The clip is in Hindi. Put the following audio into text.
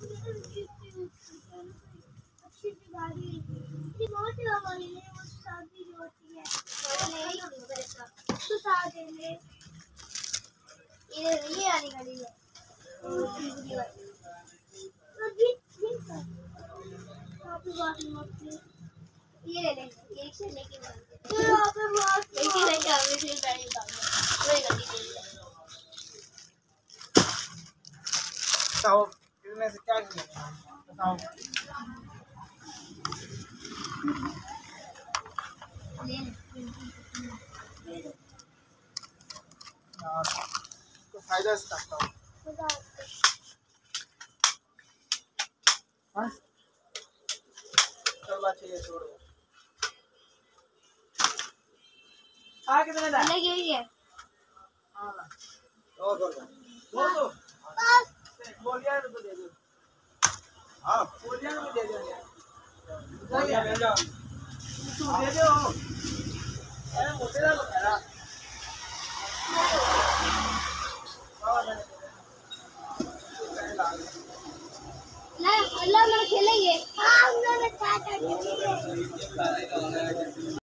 अच्छी सी गाड़ी ये बहुत ही हमारी है वो शादी जो होती है तो साथ देंगे ये वाली गाड़ी है तो ये ले लेंगे ये से लेके तो यहाँ पे बहुत लेके आगे से गाड़ी वही गाड़ी ले लेंगे बताओ इसमें से क्या किया बताओ यार तो फायदा इसका बताओ हाँ चलो चाहिए छोड़ दो आ कितने दा लग गई है हां दो बस बोलिया तो दे दो हां बोलिया तो दे दो यार ले जाओ तू दे दो अरे मोटे दा लो यार अल्लाह में खेलेंगे हाँ उन्होंने